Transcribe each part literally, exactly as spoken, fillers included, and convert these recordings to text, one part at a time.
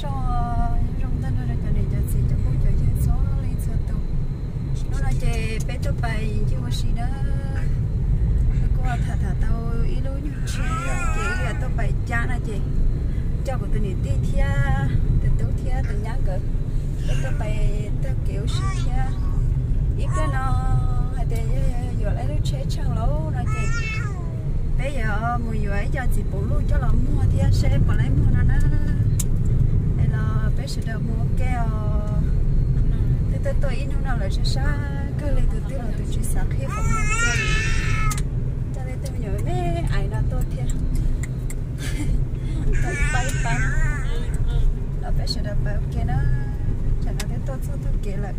sau trong thân nó cho nên cho chị cho cô cho chị số lên số tụ nó nói chị bé tụi bay chứ có gì đó cô thà thà tao ý lối như chị chị là tụi bay cha nè chị cho của tụi này tí thia từ tụi thia từ nhá cỡ tụi bay tụi kiểu sự thia ít cái nó hay để giờ lấy nó chế chăng lố nói chị bây giờ mùi vậy cho chị bổ luôn cho lòng mua thia xe bỏ lấy mua nó nó đây là bé sẽ được mua keo từ từ tôi ít nó là sẽ xa cứ lấy từ từ là từ chỉ sáng khi không mua keo cho nên tôi nhớ mấy ai là tôi thiệt tôi bay bay là bé sẽ được bao kia đó chẳng là cái tôi sao tôi kể lại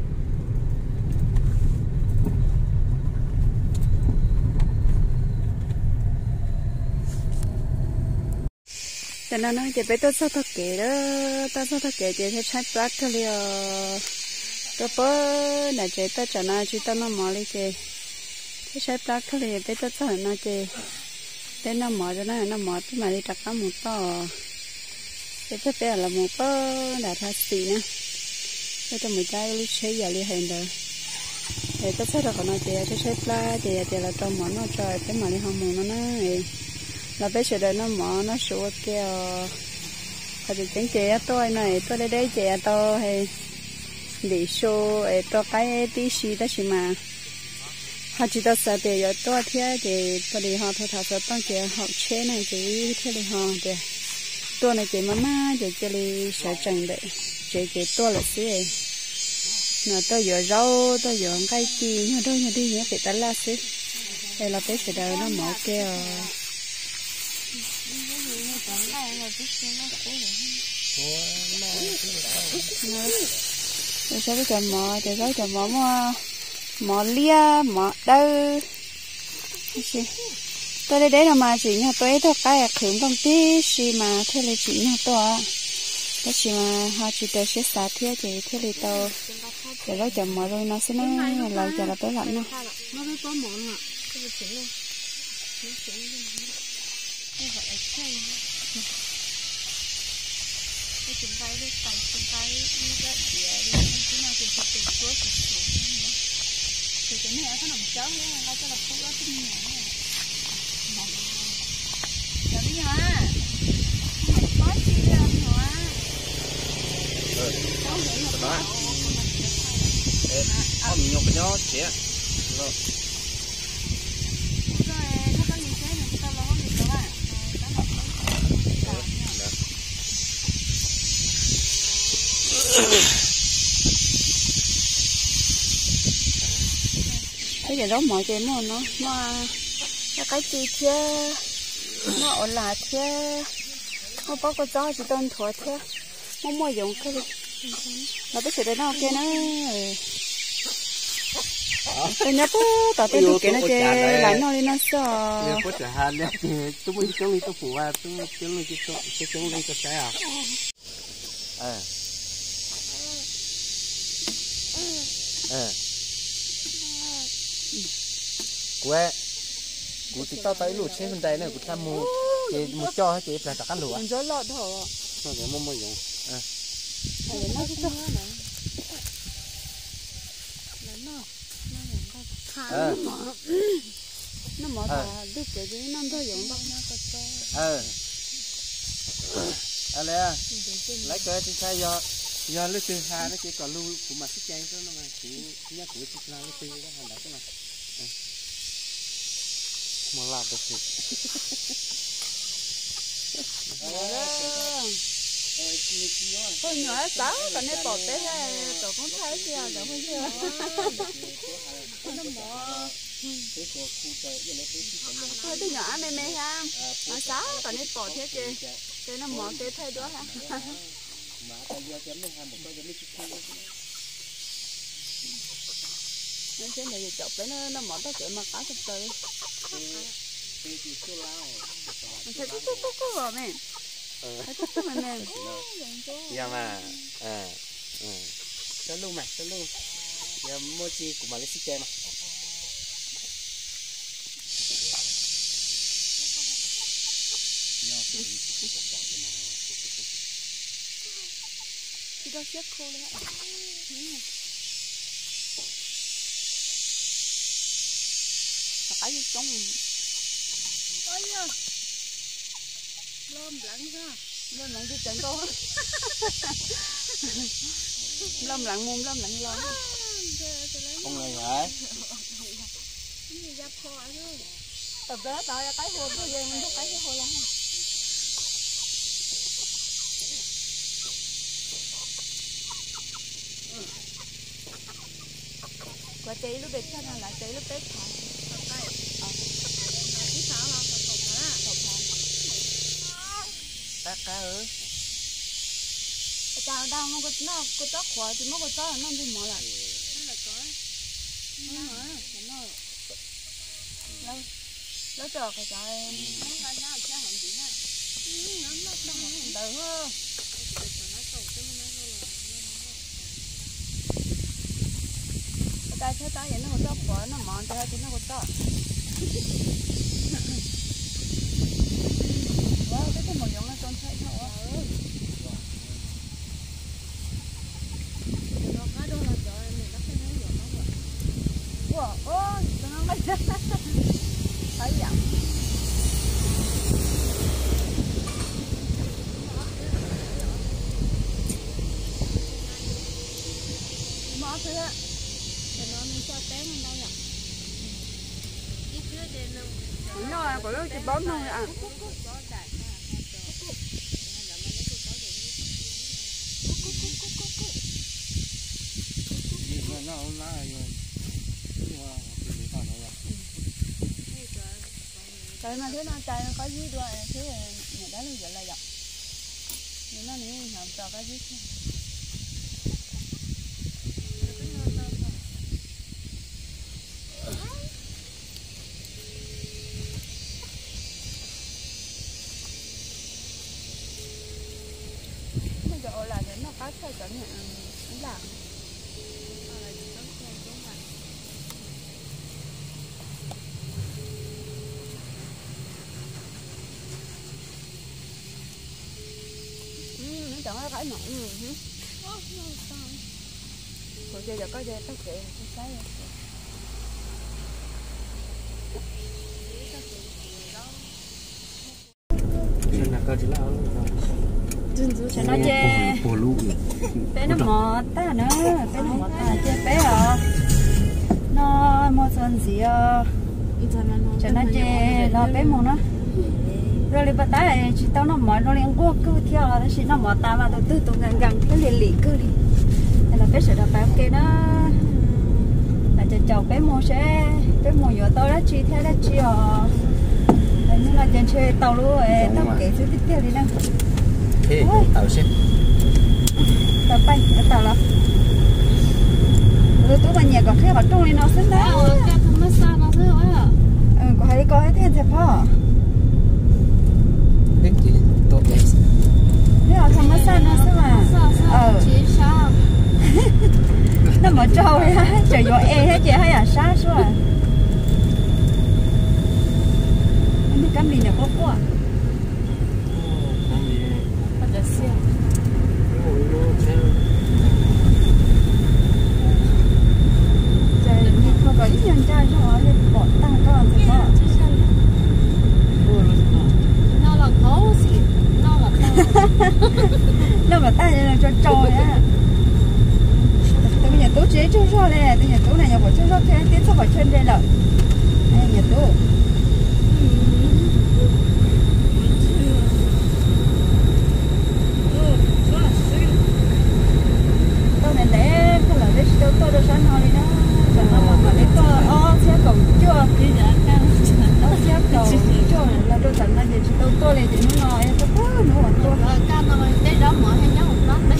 cho nên nó chỉ biết tôi sao tôi kể đó tôi sao tôi kể chỉ thấy trái black thôi liền tôi bơ là chỉ tôi cho nó chỉ tôi nó mò đi chị cái trái black thôi liền biết tôi sao nó chị biết nó mò cho nó nó mò tôi mà đi đặt nó một to cái thứ bé là một bơ đã thay xì nè cái tôi mới trái lúc chế giờ đi hành rồi để tôi sao được nó chị cái trái black chị chị là trong món nó trời cái mà đi không mù nó này là bé sẽ đợi nó mỏ nó sủa kêu hay thì chẳng chị tôi này tôi đây đây chị tôi hay đi show ấy tôi cái tí xí đó chỉ mà họ chỉ tôi sợ để rồi tôi thế thì tôi đi họ thôi thà sợ tôi chị học chế này chị thế đi họ thì tôi này chị mama chị chị đi sợ chừng đấy chị chị tôi là xí nó tôi vừa rau tôi vừa cái chi nhưng đâu như đi nhé phải tách lá xí đây là bé sẽ đợi nó mỏ kêu tôi sẽ cái chầm mò tôi sẽ chầm mò mò mò lia mò đâu tôi đây đấy là mà chỉ nhà tôi thôi cái khử công ty gì mà thế là chỉ nhà tôi đó chỉ mà họ chỉ tới sẽ xả thế thì thế là tôi để nó chầm mò rồi nó sẽ nó lâu chờ là tới lạnh nó nó mới có món ạ cái chúng ta đi cày chúng ta đi ra địa đi không chỉ nào chúng ta tự chúa tự chủ thì cái này nó nằm chớ nữa nó cho là không có cái gì nữa giờ đi hả có gì làm hả ừ đó không nhiều cái nhỏ trẻ rồi cái gì đó mọi chuyện mà nó nó nó cái chi thế nó ổn là thế nó bao cái gió chỉ đơn thuần thế nó mua dùng cái nó biết sự đấy nó kia nó tôi nhớ bố tao tôi được cái nó chơi lại nó đi nó sợ có trả hàng đấy tôi muốn chống lên tôi phủ à tôi chống lên cái cái chống lên cái cái à à à quê cụ chỉ tao tới lụt trên bên đây này cụ tham mua chị mua cho chị phải đặt ăn lụa mình dối lọt thôi nó để mua mua dùng à nó cho ờ nó mở ra đứt cái gì nó thôi dùng đâu nó có cho ờ à lẽ lấy cái thì sai do do lúc thứ hai nó chỉ còn lưu của mặt xích chay nó mà chỉ nhắc của xích la lúc thứ đó hành động cái này mà làm được gì tôi nhỏ sáu còn nếu bỏ té ra tôi cũng thấy kia được không chưa nó mở thôi tôi nhỏ mê mê ha nó sáu còn nếu bỏ thế chứ chứ nó mở té thay đó ha nó sẽ này chụp đấy nó nó mở tới cửa mà cá sụp tới nó sẽ cúc cúc cúc cúc rồi mẹ nó cúc cúc mẹ mẹ dạ mà à à cho luôn mà cho luôn giờ mua chi của Malaysia mà chỉ đó chết khô đấy ạ. Phải gì trong ôi ơi lom lặng ra lom lặng đi trận cô lom lặng mồm lom lặng lom không này hả tập đó tao ra cái hồ cái gì mình có cái hồ lắm quả trái lúc bếp cho nên là trái lúc bếp thả cá cá ư chào đâu mà có nó có chó khóa thì mới có chó nó đi mở lại nó là có nó mở nó lâu lâu chờ cái chó em nó phải nó sẽ hỏng gì nè nó nó nó đỡ hơn cái thứ ta vậy nó có chó khóa nó mở ra thì nó có chó wow cái cái một giống là con thấy thôi wow ôi nó mới thấy dặm mỏ thứ á để nó mình cho té lên đây à nó là của nó chỉ bón thôi à nó không nói rồi trời mà thế nó trời nó có dưới đuôi thế người đó nó vậy là dọc nhưng nó nếu không cho cái dưới bây giờ là đến nó có chơi cho nhận làm chẳng có phải nặng gì hết. Rồi giờ giờ có dây tóc kệ cái cái chuyện là cơ chỉ là cho nó chê bé nó mò ta nữa bé nó mò ta chê bé à nó mò son gì à cho nó chê nó bé mò nó rồi bắt tay chỉ tao nó mò nó liền qua cứ theo là nó chỉ nó mò ta mà đầu tư tụi ngang ngang cái liền lì cứ đi nên là bé sẽ đọc bài ok đó là cho cháu bé mò sẽ bé mò nhỏ tao đã chi theo đã chi à nhưng mà trên chơi tàu luôn tao kể thứ tiếp theo đi nè thế tàu xe tàu bay tàu là rồi tụi mình nhà còn khi họ trông lên nó xứng đáng cái thằng nó sao nó thế hả ừ có hay có hay thế thì phò cái gì tốt vậy thế họ thằng nó sao nó xứng à ờ sao nó mở trâu á trời gió e hết chị hay à sát xuống à nó cắm đi được không quá có ít nhân trai cho họ lên bỏ tăng con thì có nó là khó gì nó là nó mà ta là cho trôi á từ nhà tú chế cho cho này từ nhà tú này nhà bỏ cho cho thế tiến sao bỏ chân đây rồi đây nhà tú tôi này để cái là để tôi tôi được sáng hồi đó mà lấy có ó xe cầu chưa đi ra căng ó xe cầu chưa là tôi tận là gì tôi tôi này thì nó ngồi tôi có nữa mà tôi rồi căng rồi cái đó mở hay nhớ một lát đấy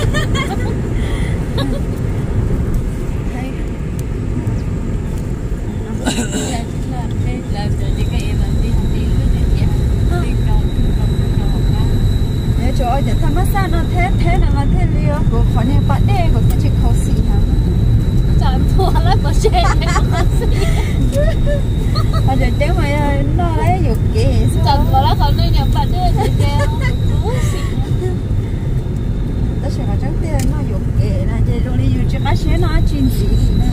hay làm cái làm cho những cái em đi học đi cái gì vậy đi đâu để chỗ để thằng massage nó thế thế là mà thế liêu của khó nên bạn đây của cái chuyện khó xì hả trời thua lấy bỏ xe bây giờ nếu mà nó lấy dục kỹ trời bỏ lá còn đi nhập bạn đây thì đeo tôi sẽ có trắng tiền má chín gì nè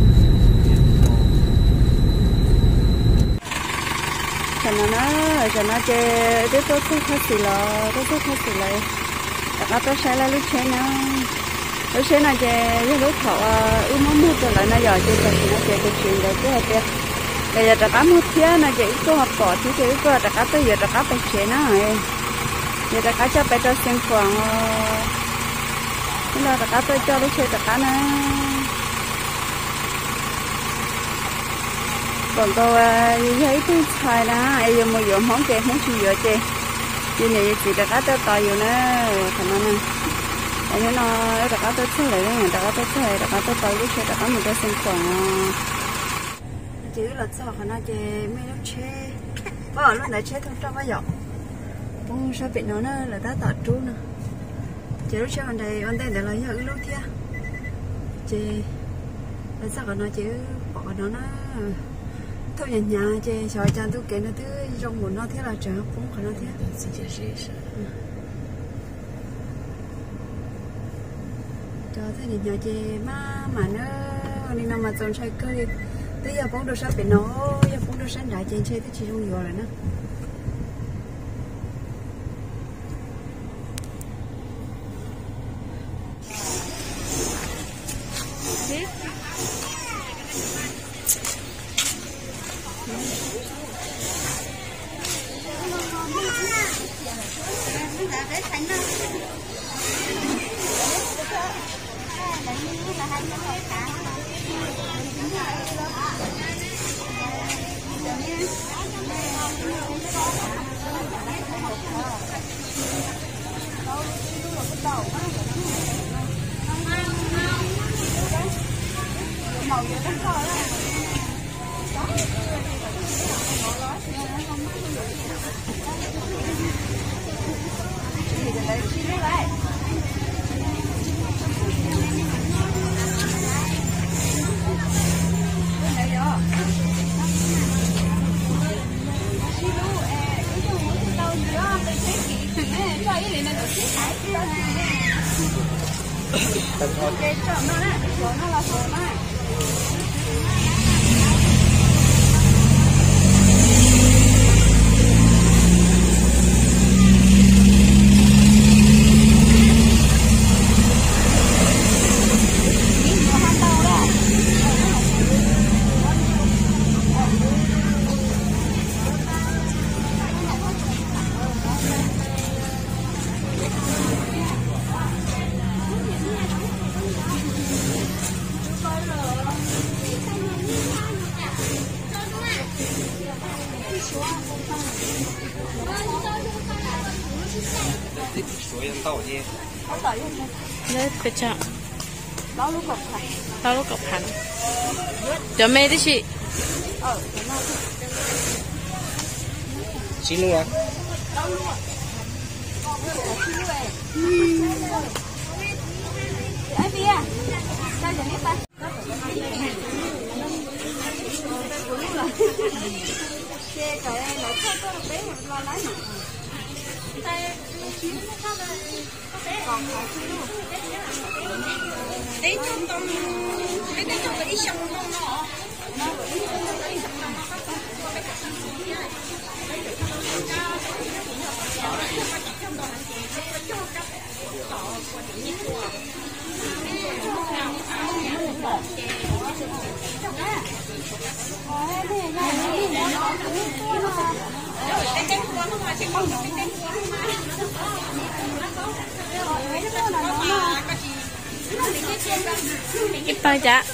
cho nó nó cho nó chơi đứa tôi thích hết gì lo tôi thích hết gì lại các tôi sẽ là lúc chơi nó lúc chơi nó chơi với lúc họ ưu mong mua cho lại nó giờ chơi chơi nó chơi cái chuyện đấy cứ hết tiệt bây giờ các mua thiết nó chơi có học bỏ thì chơi có các tôi giờ các phải chơi nó rồi giờ các cho phải cho xem khoảng nên là các tôi cho lúc chơi các nó còn cô thấy tôi xài đó ai dùng một dụng món chè món chua dừa chè chị này chị đã cá tôi to nhiều nữa thành nó nè anh nó đã cá tôi xài lại đó đã cá tôi xài đã cá tôi to lúc chơi đã cá một cái sinh còn chứ là sao khả năng chè mấy lúc chè có lúc này chè thông trong cái giỏ bông sao bị nó là đã tạt trú nè chè lúc chơi anh đây anh đây để lấy những lúc kia chè là sao khả năng chè bỏ nó nó thôi nhà nhà chơi trò chơi tôi kể nó thứ trong muốn nó thế là trời cũng phải nó thế cho thế nhà nhà chơi mà mà nó đi nằm mà trốn chơi cười tới giờ bóng đồ sao bị nó giờ bóng đồ sáng đại chơi chơi tới chỉ trong rồi nữa cái chọn nó này, chọn nó là chọn này. Đấy, cái chợ tao lúc cọc hành cho mẹ đi chị xin luôn à đấy trong trong cái cái trong cái sông nó nó cái tay chả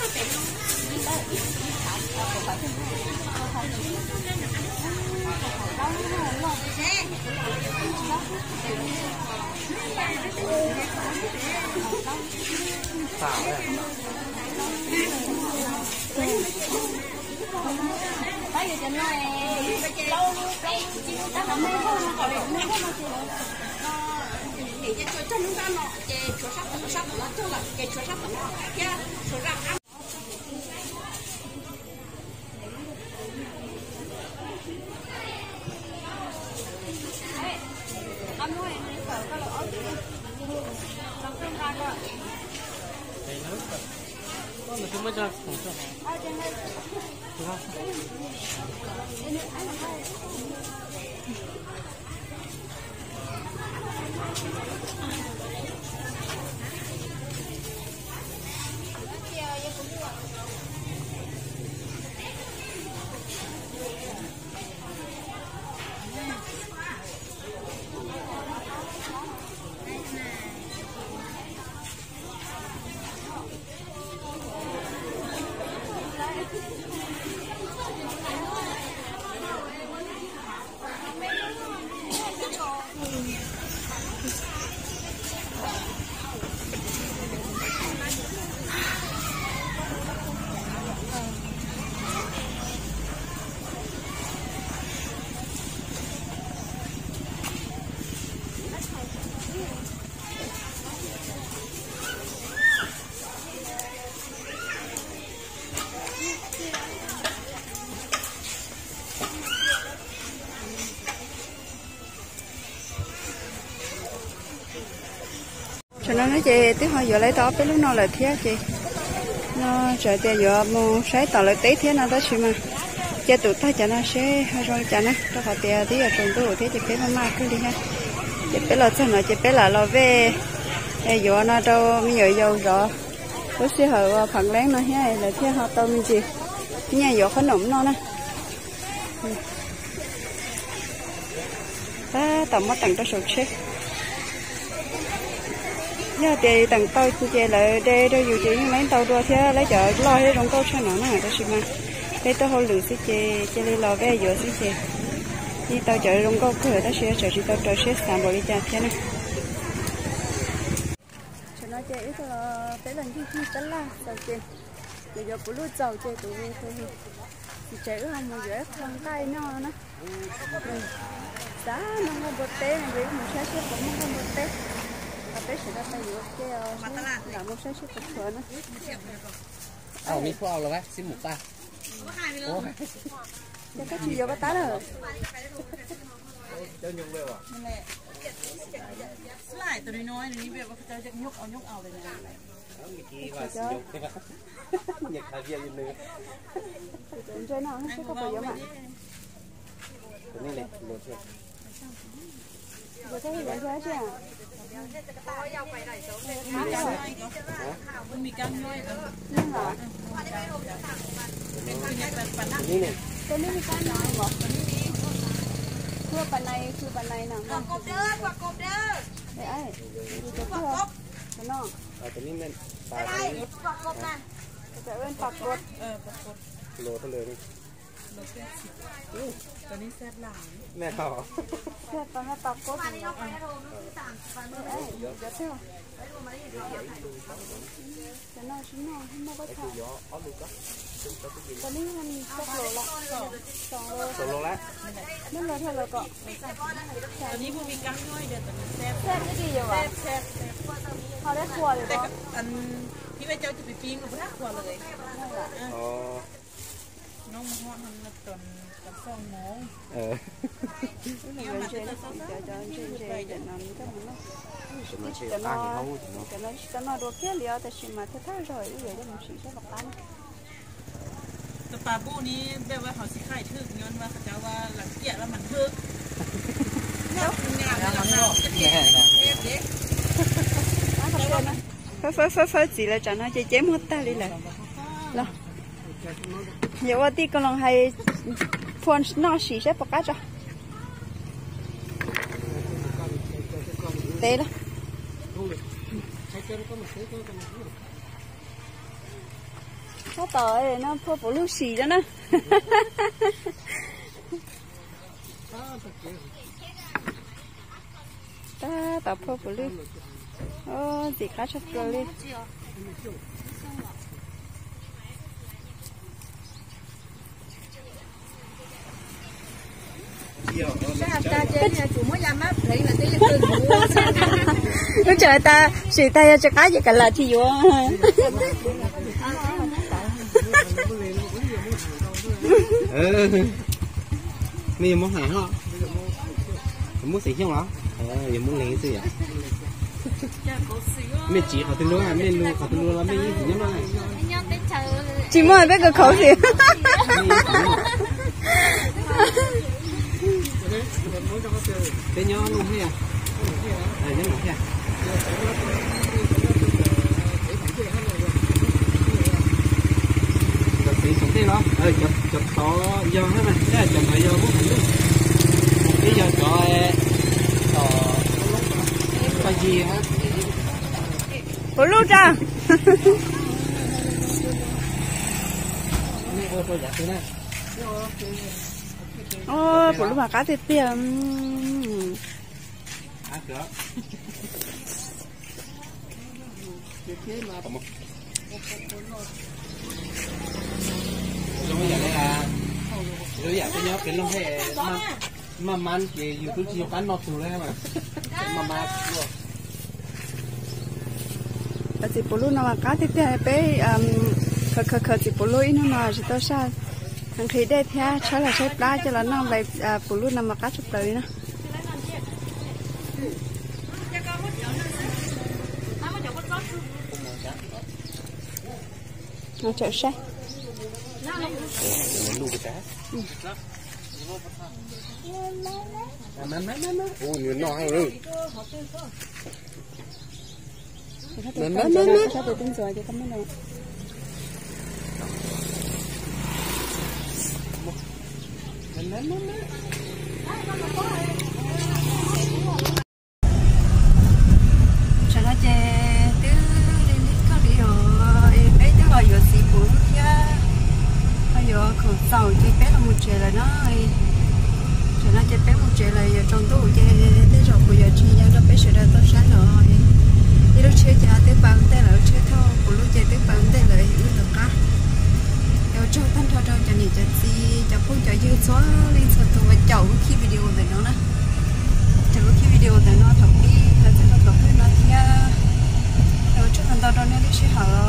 con là chúng mới ra không cho cho nên nó chị tiếp hồi giờ lấy đó cái lúc nào là thế chị nó trời thì giờ mua sấy tàu lại té thế nào đó chị mà chị tụt thay cho nó sẽ rồi cho nó cho họ tiền thì ở trongตู้thế chị bé mà cứ đi ha chị bé là cho nó chị bé là lo về giờ nó đâu bây giờ dầu rồi có sẽ họ phẳng lén nó thế là thế họ tôm gì nhà giờ khó nổm nó nè ta tàu mất tặng cho sụt chết giờ thì tặng tôi chị lại đây đâu dù chị lấy tàu đua thế lấy chợ lo hết trong câu cho nó nè đó chị mà đây tôi hồi lử xí chị chị đi lo về giờ xí chị đi tàu chợ trong câu cửa đó sẽ chợ chị tàu chợ sẽ sản bộ đi chợ thế này cho nó chị ít là tới lần khi khi tới là tàu chị chị giờ cũng lút dầu chị tụi mình thôi chị chạy không mà dễ không tay nó nó giá nó không bột té này với một số số cũng không bột té bé sẽ ra tay được cái là một số chút thừa nữa. Ờ, mi khoa rồi đấy, xin một ta. Cho cái gì vô bắt tá rồi. Cho nhung về à? Lại từ nói này về cho cho nhúc ao nhúc ao đây này. Kỳ và nhục thế mà. Nhật thời gian như nữa. Trên nó nó sẽ có bao nhiêu mà. Cái này này, một thôi. Rồi cái gì vậy chứ à? Mình cam nói đó. Nhưng mà Cái này. cái này cái nào mà cua bàn này cua bàn này nào. Quả cốp đơ, quả cốp đơ. Đấy ấy. Cái cua. Cái nó. Ờ, cái này men. Đây, quả cốp này. Cái bên bạc cột. Ờ, bạc cột. Lô thôi lên đi. Lô xe. Ừ, cái này xếp lại. Mẹ hả? Xếp vào nó bạc cột. Đấy, được chưa? Cái nó chính nó không có cái gì. Cái này mình cắt lỗ lại. Sổ lô lá. Nó là theo là cọ. Cái này mình cam nói để tụi mình xếp. Xếp cái gì vậy? Xếp, xếp. Họ đã thua rồi đó. Anhพี่ไปเจ้าจะไปปิ้งกับพนักครัวเลย Ờ. น้องมาฮอดมันตอนตอนสองโมง Ờ. Cái này trên cho cho trên trên để nó cái nó Chúng nó chịu cho ăn thì nó hấu thì nó. cho nó cho nó đồ kia liao tại vì mà thế thay rồi bây giờ mình chỉ sẽ bọc tan แต่ปลาบูนี้แบบว่าเขาสิขายถึกย้อนว่าเขาจะว่าหลังเกียแล้วมันถึกเนาะงามแล้วเนาะเด็กเด็ก phơi phơi phơi phơi gì là cho nó chỉ chém hết ta đi lại lo giờ qua tí con lòng hay phun nó xì sẽ bọc cá cho tê đó nó tỏi nó phơi phủ lưu xì đó nè ta tập phơi phủ lưu ô gì cá chép rồi đi nó trời ta chỉ tay cho cá gì cả là thì vô Ừ. Bây giờ muốn hẹn hả? Muốn xỉ không đó? Ờ, giờ muốn lấy gì à? Mình chỉ họ tên luôn à, mình luôn họ tên luôn là mình gì nhá mà. chỉ mua biết cái khẩu gì cái nhỏ luôn nha này nó nha chụp thì chụp thế đó ờ chụp chụp to do hết mà thế là chụp lại do cũng thành cái giờ cho to cái gì hết bố lúc ra ô bố lúc mà cá thịt tiệm à cửa lúc bây giờ đây là lúc bây giờ tôi nhớ cái lúc thế mà mà man cái YouTube chỉ có nó tù đấy mà mà mà luôn tại vì bố lúc nào mà cá thịt tiệm bé khờ khờ khờ thì bố lúc nó mà chỉ tôi sao thằng khi đây theo cháu là chơi plá cho nó nó lại bố lúc nào mà cá chụp tới nữa nó chở xe má má má má ô nhiều non rồi má má má má sao tự tin rồi thì không biết đâu má má má cho nó chơi tứ lên đi có đi rồi bé tứ rồi giờ xì bún kia bây giờ khẩu sầu chơi bé là một chơi là nó cho nó chơi bé một chơi là giờ trong tủ chơi tứ rồi bây giờ chơi nhau nó bé sẽ ra tốt sáng rồi đi lúc chơi cha tứ bằng tay là chơi thâu của lúc chơi tứ bằng tay là những được cá giờ cho thân thâu cho cho nhỉ cho gì cho phun cho dư xóa lên sờ tụ và chậu khi video này nó nè chậu khi video này nó thọc đi là sẽ nó thọc nó kia rồi trước lần đầu đó nó đi chơi hở